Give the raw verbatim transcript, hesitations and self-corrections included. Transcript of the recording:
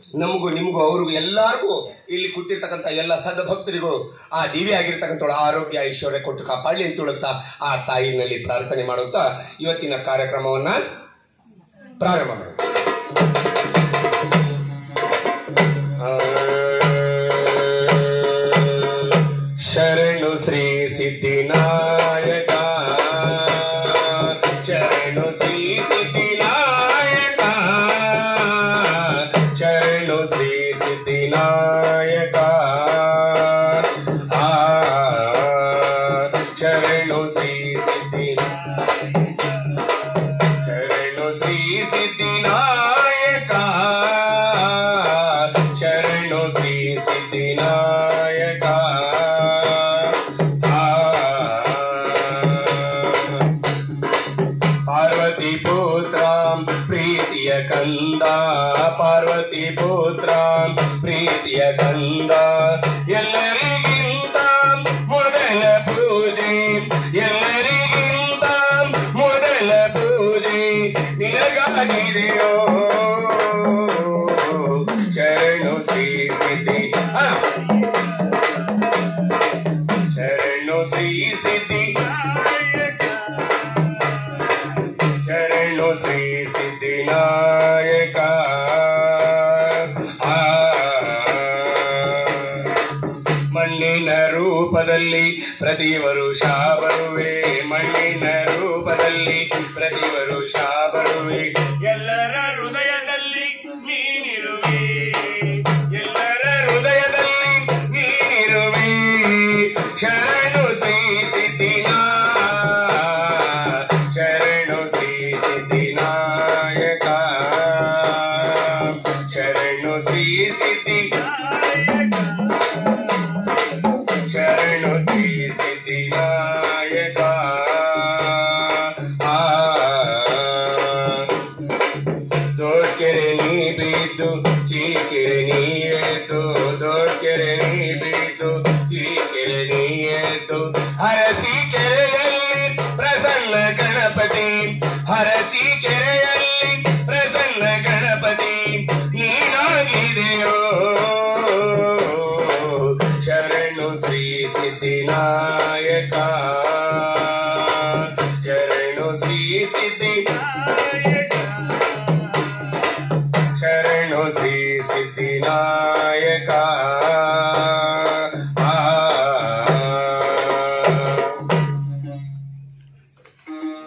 ನಮಗೂ ನಿಮಗೂ ಅವ್ರಿಗೂ ಎಲ್ಲರಿಗೂ ಇಲ್ಲಿ ಕೂತಿರ್ತಕ್ಕಂಥ ಎಲ್ಲ ಸದ್ಭಕ್ತರಿಗೂ ಆ ದಿವ್ಯ ಆಗಿರ್ತಕ್ಕಂಥವಳು ಆರೋಗ್ಯ ಐಶ್ವರ್ಯ ಕೊಟ್ಟು ಕಾಪಾಡಲಿ ಅಂತ ಹೇಳುತ್ತಾ ಆ ತಾಯಿನಲ್ಲಿ ಪ್ರಾರ್ಥನೆ ಮಾಡುತ್ತಾ ಇವತ್ತಿನ ಕಾರ್ಯಕ್ರಮವನ್ನ ಪ್ರಾರಂಭ ಮಾಡೋಣ. ಶರಣು ಶ್ರೀ ಸಿದ್ಧಿನಾಯಕ, ಶರಣು ಶ್ರೀ ಸಿದ್ಧಿನಾಯಕ, ಶರಣು ಶ್ರೀ ಸಿದ್ಧಿನಾಯಕ, ಆ ಶರಣು ಶ್ರೀ ಸಿದ್ಧಿ, ಶರಣು ಶ್ರೀ ಸಿದ್ಧಿನಾಯಕ, ಶರಣು ಶ್ರೀ ಸಿದ್ಧಿನಾಯಕ. ಪಾರ್ವತಿ ಪುತ್ರ ಪ್ರೀತಿಯ ಕಂದ, ಪಾರ್ವತಿ ಪುತ್ರ ಪ್ರೀತಿಯ ಕಂದ, ಎಲ್ಲರಿಗಿಂತ ಮೊದಲ ಪೂಜೆ, ಎಲ್ಲರಿಗಿಂತ ಮೊದಲ ಪೂಜೆ ನಿನಗಾಗಿದೆಯೋ. ಶರಣು ಶ್ರೀ ಸಿದ್ಧಿ, ಶರಣು ಶ್ರೀ ಸಿದ್ಧಿ, ಶರಣು ಶ್ರೀ ಸಿದ್ಧಿನಾಯಕ. ಮಣ್ಣಿನ ರೂಪದಲ್ಲಿ ಪ್ರತಿ ವರುಷ ಬರುವೆ, ಮಣ್ಣಿನ ರೂಪದಲ್ಲಿ ಪ್ರತಿ ವರುಷ ಬರುವೆ, ಎಲ್ಲರ ಹೃದಯದಲ್ಲಿ ನೀನಿರುವೆ, ಎಲ್ಲರ ಹೃದಯದಲ್ಲಿ ನೀನಿರುವೆ. ಶರಣು ಶ್ರೀ ಸಿದ್ಧಿನಾ, ಶರಣು ಶ್ರೀ ಸಿದ್ಧಿನಾಯಕ, ಶರಣು ಶ್ರೀ ಸಿದ್ಧಿ, ಶರಣು ಶ್ರೀ ಸಿದ್ಧಿನಾಯಕ. ಆ ದೊಡ್ಕೆರೆ ನೀ ಬಿದ್ದು ಚೀಕೆರೆ ನೀ ಏತು, ದೊಡ್ಕೆರೆ ನೀ ಬಿದ್ದು ಚೀಕೆರೆ ನೀ ಏತು, ಹರಸಿ ಕೆರೆಯಲ್ಲಿ ಪ್ರಸನ್ನ ಗಣಪತಿ, ಹರಸಿ ಕೆರೆಯಲ್ಲಿ ಪ್ರಸನ್ನ ಗಣಪತಿ ನೀನಾಗಿದೆಯೋ. ಶರಣು ಶ್ರೀ ಸಿದ್ಧಿನಾಯಕ, ಶರಣು ಶ್ರೀ ಸಿದ್ಧಿನಾಯಕ, ಶರಣು ಶ್ರೀ ಸಿದ್ಧಿ.